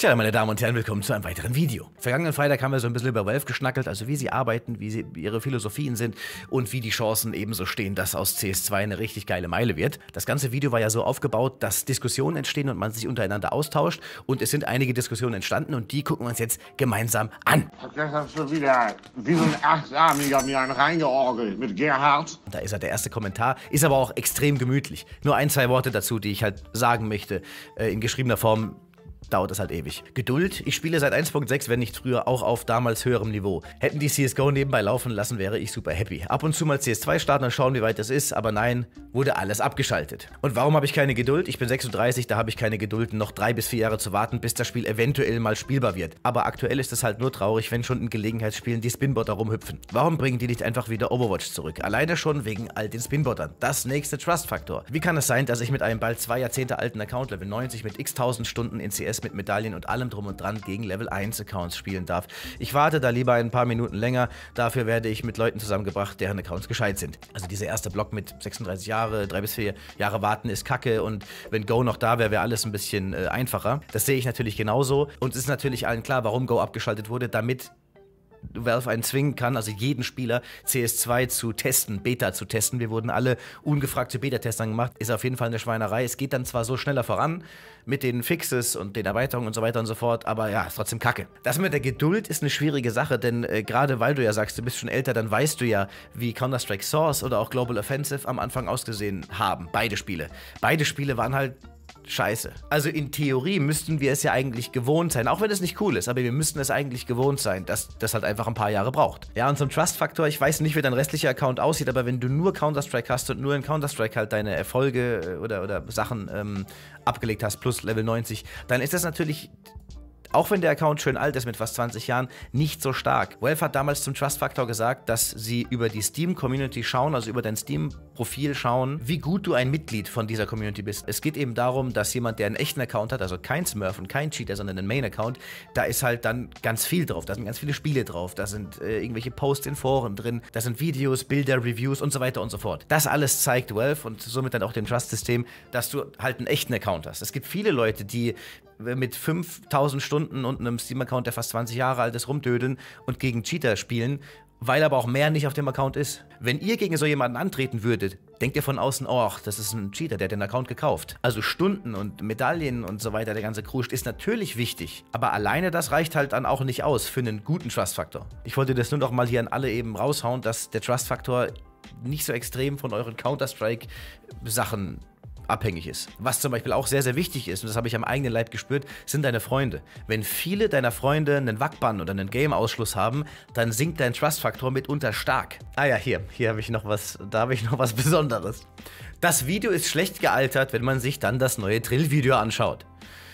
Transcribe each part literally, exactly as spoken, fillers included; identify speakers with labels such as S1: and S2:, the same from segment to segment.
S1: Tja, meine Damen und Herren, willkommen zu einem weiteren Video. Vergangenen Freitag haben wir so ein bisschen über Valve geschnackelt, also wie sie arbeiten, wie sie, ihre Philosophien sind und wie die Chancen ebenso stehen, dass aus C S zwei eine richtig geile Meile wird. Das ganze Video war ja so aufgebaut, dass Diskussionen entstehen und man sich untereinander austauscht und es sind einige Diskussionen entstanden und die gucken wir uns jetzt gemeinsam an.
S2: Ich hab gestern schon wieder wie so ein Achtarmiger mir einen reingeorgelt mit Gerhard.
S1: Da ist er, der erste Kommentar, ist aber auch extrem gemütlich. Nur ein, zwei Worte dazu, die ich halt sagen möchte, äh, in geschriebener Form. Dauert es halt ewig. Geduld. Ich spiele seit eins Punkt sechs, wenn nicht früher, auch auf damals höherem Niveau. Hätten die C S G O nebenbei laufen lassen, wäre ich super happy. Ab und zu mal C S zwei starten und schauen, wie weit das ist, aber nein, wurde alles abgeschaltet. Und warum habe ich keine Geduld? Ich bin sechsunddreißig, da habe ich keine Geduld, noch drei bis vier Jahre zu warten, bis das Spiel eventuell mal spielbar wird. Aber aktuell ist es halt nur traurig, wenn schon in Gelegenheitsspielen die Spinbotter rumhüpfen. Warum bringen die nicht einfach wieder Overwatch zurück? Alleine schon wegen all den Spinbottern. Das nächste Trust-Faktor. Wie kann es sein, dass ich mit einem bald zwei Jahrzehnte alten Account Level neunzig mit x tausend Stunden in C S mit Medaillen und allem drum und dran gegen Level eins Accounts spielen darf? Ich warte da lieber ein paar Minuten länger, dafür werde ich mit Leuten zusammengebracht, deren Accounts gescheit sind. Also dieser erste Block mit sechsunddreißig Jahre, drei bis vier Jahre warten ist kacke und wenn Go noch da wäre, wäre alles ein bisschen äh, einfacher. Das sehe ich natürlich genauso und es ist natürlich allen klar, warum Go abgeschaltet wurde, damit Valve einen zwingen kann, also jeden Spieler C S zwei zu testen, Beta zu testen. Wir wurden alle ungefragt zu Beta-Testern gemacht. Ist auf jeden Fall eine Schweinerei. Es geht dann zwar so schneller voran mit den Fixes und den Erweiterungen und so weiter und so fort, aber ja, ist trotzdem kacke. Das mit der Geduld ist eine schwierige Sache, denn äh, gerade weil du ja sagst, du bist schon älter, dann weißt du ja, wie Counter-Strike Source oder auch Global Offensive am Anfang ausgesehen haben. Beide Spiele. Beide Spiele waren halt scheiße. Also in Theorie müssten wir es ja eigentlich gewohnt sein, auch wenn es nicht cool ist, aber wir müssten es eigentlich gewohnt sein, dass das halt einfach ein paar Jahre braucht. Ja, und zum Trust-Faktor, ich weiß nicht, wie dein restlicher Account aussieht, aber wenn du nur Counter-Strike hast und nur in Counter-Strike halt deine Erfolge oder, oder Sachen ähm, abgelegt hast, plus Level neunzig, dann ist das natürlich, auch wenn der Account schön alt ist mit fast zwanzig Jahren, nicht so stark. Valve hat damals zum Trust-Faktor gesagt, dass sie über die Steam-Community schauen, also über dein Steam-Profil schauen, wie gut du ein Mitglied von dieser Community bist. Es geht eben darum, dass jemand, der einen echten Account hat, also kein Smurf und kein Cheater, sondern einen Main-Account, da ist halt dann ganz viel drauf. Da sind ganz viele Spiele drauf, da sind äh, irgendwelche Posts in Foren drin, da sind Videos, Bilder, Reviews und so weiter und so fort. Das alles zeigt Valve und somit dann auch dem Trust-System, dass du halt einen echten Account hast. Es gibt viele Leute, die mit fünftausend Stunden und einem Steam-Account, der fast zwanzig Jahre alt ist, rumdödeln und gegen Cheater spielen, weil aber auch mehr nicht auf dem Account ist. Wenn ihr gegen so jemanden antreten würdet, denkt ihr von außen, oh, das ist ein Cheater, der hat den Account gekauft. Also Stunden und Medaillen und so weiter, der ganze Kruscht ist natürlich wichtig, aber alleine das reicht halt dann auch nicht aus für einen guten Trust-Faktor. Ich wollte das nur noch mal hier an alle eben raushauen, dass der Trust-Faktor nicht so extrem von euren Counter-Strike-Sachen abhängig ist. Was zum Beispiel auch sehr, sehr wichtig ist, und das habe ich am eigenen Leib gespürt, sind deine Freunde. Wenn viele deiner Freunde einen W A C-Bann oder einen Game-Ausschluss haben, dann sinkt dein Trust-Faktor mitunter stark. Ah ja, hier, hier habe ich noch was, da habe ich noch was Besonderes. Das Video ist schlecht gealtert, wenn man sich dann das neue Drill-Video anschaut.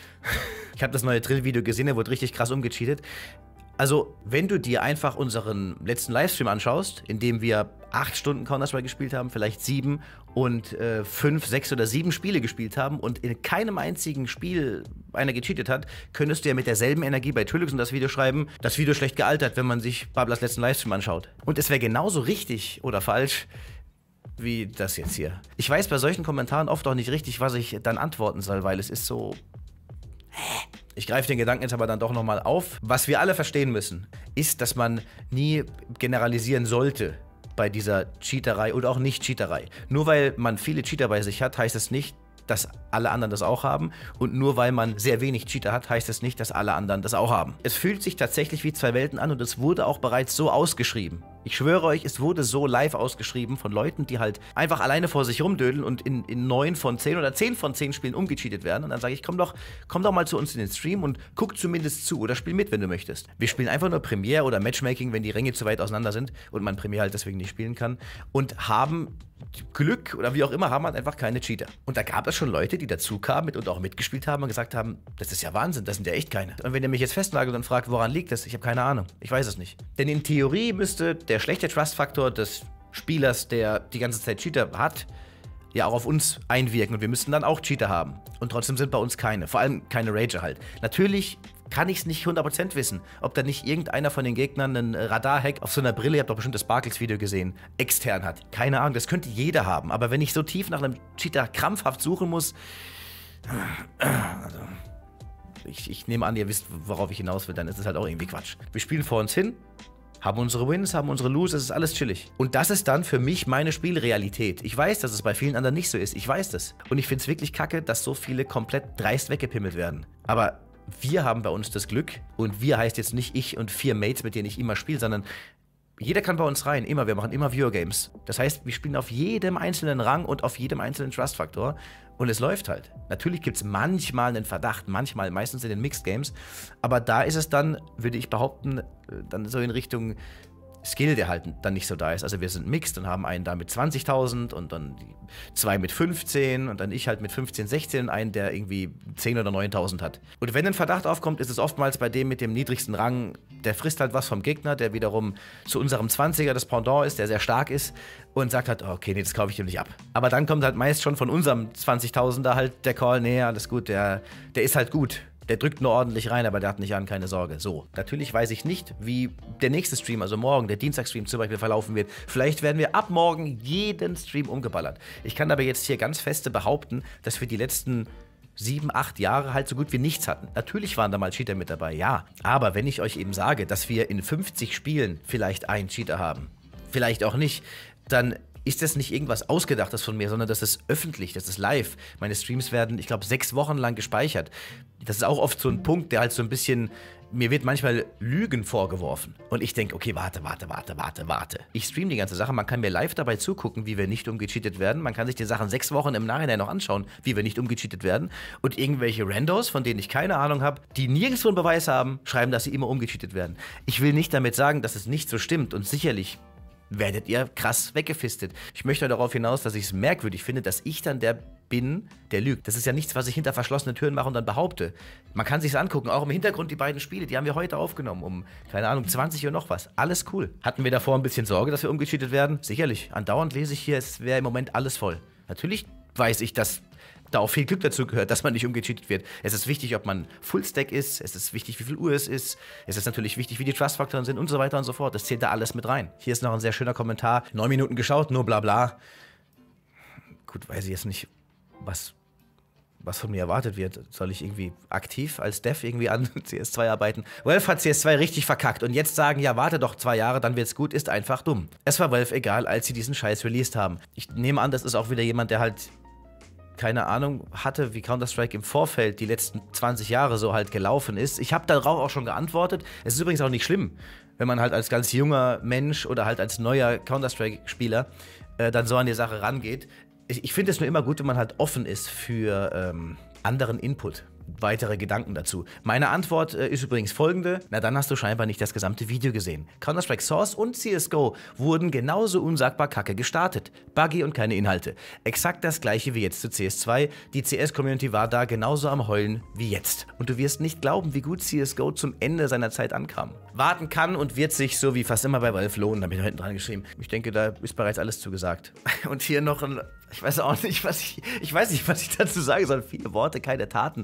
S1: Ich habe das neue Drill-Video gesehen, der wurde richtig krass umgecheatet. Also, wenn du dir einfach unseren letzten Livestream anschaust, in dem wir acht Stunden Counter-Strike gespielt haben, vielleicht sieben und äh, fünf, sechs oder sieben Spiele gespielt haben und in keinem einzigen Spiel einer gecheatet hat, könntest du ja mit derselben Energie bei Trilux und das Video schreiben, das Video ist schlecht gealtert, wenn man sich Bablas letzten Livestream anschaut. Und es wäre genauso richtig oder falsch wie das jetzt hier. Ich weiß bei solchen Kommentaren oft auch nicht richtig, was ich dann antworten soll, weil es ist so... Ich greife den Gedanken jetzt aber dann doch nochmal auf. Was wir alle verstehen müssen, ist, dass man nie generalisieren sollte bei dieser Cheaterei oder auch Nicht-Cheaterei. Nur weil man viele Cheater bei sich hat, heißt es nicht, dass alle anderen das auch haben. Und nur weil man sehr wenig Cheater hat, heißt es nicht, dass alle anderen das auch haben. Es fühlt sich tatsächlich wie zwei Welten an und es wurde auch bereits so ausgeschrieben. Ich schwöre euch, es wurde so live ausgeschrieben von Leuten, die halt einfach alleine vor sich rumdödeln und in, in neun von zehn oder zehn von zehn Spielen umgecheatet werden. Und dann sage ich, komm doch, komm doch mal zu uns in den Stream und guck zumindest zu oder spiel mit, wenn du möchtest. Wir spielen einfach nur Premiere oder Matchmaking, wenn die Ränge zu weit auseinander sind und man Premiere halt deswegen nicht spielen kann. Und haben Glück oder wie auch immer, haben halt einfach keine Cheater. Und da gab es schon Leute, die dazu kamen und auch mitgespielt haben und gesagt haben, das ist ja Wahnsinn, das sind ja echt keine. Und wenn ihr mich jetzt festnagelt und fragt, woran liegt das, ich habe keine Ahnung. Ich weiß es nicht. Denn in Theorie müsste der schlechte Trust-Faktor des Spielers, der die ganze Zeit Cheater hat, ja auch auf uns einwirken und wir müssten dann auch Cheater haben. Und trotzdem sind bei uns keine, vor allem keine Rager halt. Natürlich kann ich es nicht hundert Prozent wissen, ob da nicht irgendeiner von den Gegnern einen Radar-Hack auf so einer Brille, ihr habt doch bestimmt das Sparkles-Video gesehen, extern hat. Keine Ahnung, das könnte jeder haben. Aber wenn ich so tief nach einem Cheater krampfhaft suchen muss, also, ich, ich nehme an, ihr wisst, worauf ich hinaus will, dann ist es halt auch irgendwie Quatsch. Wir spielen vor uns hin, haben unsere Wins, haben unsere Lose, es ist alles chillig. Und das ist dann für mich meine Spielrealität. Ich weiß, dass es bei vielen anderen nicht so ist. Ich weiß das. Und ich finde es wirklich kacke, dass so viele komplett dreist weggepimmelt werden. Aber wir haben bei uns das Glück, und wir heißt jetzt nicht ich und vier Mates, mit denen ich immer spiele, sondern jeder kann bei uns rein, immer. Wir machen immer Viewer-Games. Das heißt, wir spielen auf jedem einzelnen Rang und auf jedem einzelnen Trust-Faktor. Und es läuft halt. Natürlich gibt es manchmal einen Verdacht, manchmal, meistens in den Mixed-Games. Aber da ist es dann, würde ich behaupten, dann so in Richtung Skill, der halt dann nicht so da ist. Also wir sind mixed und haben einen da mit zwanzigtausend und dann die zwei mit fünfzehn und dann ich halt mit fünfzehn, sechzehn und einen, der irgendwie zehn oder neuntausend hat. Und wenn ein Verdacht aufkommt, ist es oftmals bei dem mit dem niedrigsten Rang, der frisst halt was vom Gegner, der wiederum zu unserem zwanziger das Pendant ist, der sehr stark ist und sagt halt, okay, nee, das kaufe ich ihm nicht ab. Aber dann kommt halt meist schon von unserem zwanzigtausender halt der Call, nee, alles gut, der, der ist halt gut. Der drückt nur ordentlich rein, aber der hat nicht an, keine Sorge. So, natürlich weiß ich nicht, wie der nächste Stream, also morgen, der Dienstagsstream zum Beispiel verlaufen wird. Vielleicht werden wir ab morgen jeden Stream umgeballert. Ich kann aber jetzt hier ganz feste behaupten, dass wir die letzten sieben, acht Jahre halt so gut wie nichts hatten. Natürlich waren da mal Cheater mit dabei, ja. Aber wenn ich euch eben sage, dass wir in fünfzig Spielen vielleicht einen Cheater haben, vielleicht auch nicht, dann ist das nicht irgendwas Ausgedachtes von mir, sondern das ist öffentlich, das ist live. Meine Streams werden, ich glaube, sechs Wochen lang gespeichert. Das ist auch oft so ein Punkt, der halt so ein bisschen, mir wird manchmal Lügen vorgeworfen. Und ich denke, okay, warte, warte, warte, warte, warte. Ich streame die ganze Sache, man kann mir live dabei zugucken, wie wir nicht umgecheatet werden. Man kann sich die Sachen sechs Wochen im Nachhinein noch anschauen, wie wir nicht umgecheatet werden. Und irgendwelche Randos, von denen ich keine Ahnung habe, die nirgendwo einen Beweis haben, schreiben, dass sie immer umgecheatet werden. Ich will nicht damit sagen, dass es nicht so stimmt und sicherlich werdet ihr krass weggefistet. Ich möchte darauf hinaus, dass ich es merkwürdig finde, dass ich dann der bin, der lügt. Das ist ja nichts, was ich hinter verschlossenen Türen mache und dann behaupte. Man kann sich's angucken, auch im Hintergrund die beiden Spiele, die haben wir heute aufgenommen, um, keine Ahnung, zwanzig Uhr noch was. Alles cool. Hatten wir davor ein bisschen Sorge, dass wir umgecheatet werden? Sicherlich. Andauernd lese ich hier, es wäre im Moment alles voll. Natürlich weiß ich, dass da auch viel Glück dazu gehört, dass man nicht umgecheatet wird. Es ist wichtig, ob man Fullstack ist, es ist wichtig, wie viel Uhr es ist, es ist natürlich wichtig, wie die Trust-Faktoren sind und so weiter und so fort. Das zählt da alles mit rein. Hier ist noch ein sehr schöner Kommentar. Neun Minuten geschaut, nur bla bla. Gut, weiß ich jetzt nicht, was, was von mir erwartet wird. Soll ich irgendwie aktiv als Dev irgendwie an C S zwei arbeiten? Valve hat C S zwei richtig verkackt und jetzt sagen, ja, warte doch zwei Jahre, dann wird's gut, ist einfach dumm. Es war Valve egal, als sie diesen Scheiß released haben. Ich nehme an, das ist auch wieder jemand, der halt keine Ahnung hatte, wie Counter-Strike im Vorfeld die letzten zwanzig Jahre so halt gelaufen ist. Ich habe darauf auch schon geantwortet. Es ist übrigens auch nicht schlimm, wenn man halt als ganz junger Mensch oder halt als neuer Counter-Strike-Spieler äh, dann so an die Sache rangeht. Ich, ich finde es nur immer gut, wenn man halt offen ist für ähm, anderen Input. Weitere Gedanken dazu. Meine Antwort äh, ist übrigens folgende. Na, dann hast du scheinbar nicht das gesamte Video gesehen. Counter-Strike Source und C S G O wurden genauso unsagbar kacke gestartet. Buggy und keine Inhalte. Exakt das gleiche wie jetzt zu C S zwei. Die C S-Community war da genauso am Heulen wie jetzt. Und du wirst nicht glauben, wie gut C S G O zum Ende seiner Zeit ankam. Warten kann und wird sich, so wie fast immer bei Valve, lohnen. Da habe ich da hinten dran geschrieben. Ich denke, da ist bereits alles zugesagt. Und hier noch ein... Ich weiß auch nicht, was ich... Ich weiß nicht, was ich dazu sagen soll. Viele Worte, keine Taten.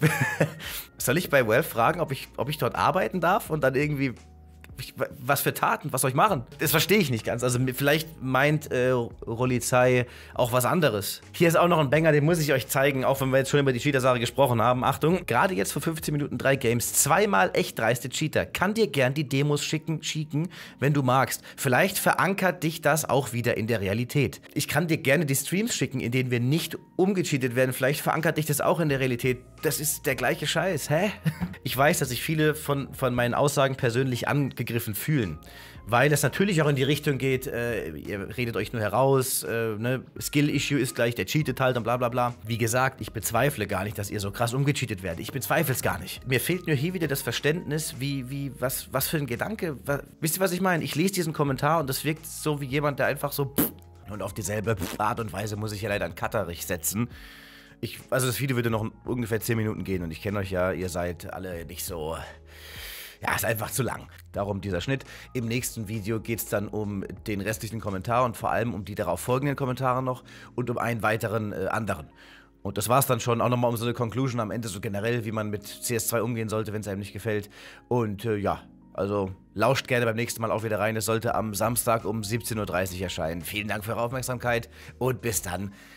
S1: Soll ich bei Valve fragen, ob ich, ob ich dort arbeiten darf und dann irgendwie, ich, was für Taten, was soll ich machen? Das verstehe ich nicht ganz. Also vielleicht meint äh, Rolizei auch was anderes. Hier ist auch noch ein Banger, den muss ich euch zeigen, auch wenn wir jetzt schon über die Cheater-Sache gesprochen haben. Achtung, gerade jetzt vor fünfzehn Minuten drei Games, zweimal echt dreiste Cheater. Kann dir gern die Demos schicken, schicken, wenn du magst. Vielleicht verankert dich das auch wieder in der Realität. Ich kann dir gerne die Streams schicken, in denen wir nicht umgecheatet werden. Vielleicht verankert dich das auch in der Realität. Das ist der gleiche Scheiß, hä? Ich weiß, dass sich viele von, von meinen Aussagen persönlich angegriffen fühlen, weil es natürlich auch in die Richtung geht, äh, ihr redet euch nur heraus, äh, ne? Skill-Issue ist gleich, der cheatet halt und bla bla bla. Wie gesagt, ich bezweifle gar nicht, dass ihr so krass umgecheatet werdet. Ich bezweifle es gar nicht. Mir fehlt nur hier wieder das Verständnis, wie, wie, was, was für ein Gedanke, was, wisst ihr, was ich meine? Ich lese diesen Kommentar und das wirkt so wie jemand, der einfach so pff, und auf dieselbe Art und Weise muss ich ja leider einen Cutterich setzen. Ich, also das Video würde noch ungefähr zehn Minuten gehen und ich kenne euch ja, ihr seid alle nicht so... Ja, ist einfach zu lang. Darum dieser Schnitt. Im nächsten Video geht es dann um den restlichen Kommentar und vor allem um die darauf folgenden Kommentare noch und um einen weiteren äh, anderen. Und das war's dann schon, auch nochmal um so eine Conclusion am Ende, so generell, wie man mit C S zwei umgehen sollte, wenn es einem nicht gefällt. Und äh, ja, also lauscht gerne beim nächsten Mal auch wieder rein. Es sollte am Samstag um siebzehn Uhr dreißig erscheinen. Vielen Dank für eure Aufmerksamkeit und bis dann.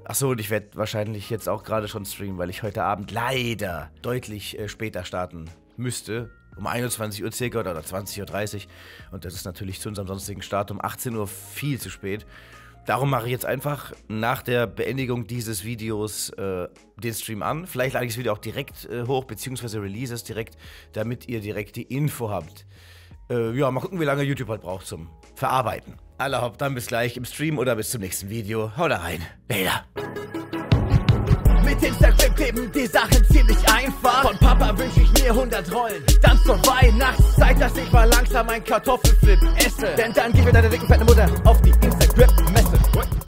S1: Achso, und ich werde wahrscheinlich jetzt auch gerade schon streamen, weil ich heute Abend leider deutlich äh, später starten müsste. Um einundzwanzig Uhr circa oder zwanzig Uhr dreißig. Und das ist natürlich zu unserem sonstigen Start um achtzehn Uhr viel zu spät. Darum mache ich jetzt einfach nach der Beendigung dieses Videos äh, den Stream an. Vielleicht lade ich das Video auch direkt äh, hoch, beziehungsweise release es direkt, damit ihr direkt die Info habt. Äh, ja, mal gucken, wie lange YouTube halt braucht zum Verarbeiten. Alle hopp, dann bis gleich im Stream oder bis zum nächsten Video. Haut da rein. Later.
S3: Mit Instagram kleben die Sachen ziemlich einfach. Von Papa wünsch ich mir hundert Rollen. Dann zur Weihnachtszeit, dass ich mal langsam ein Kartoffelflip esse. Denn dann gib mir deine dicken, fette Mutter auf die Instagram-Messe.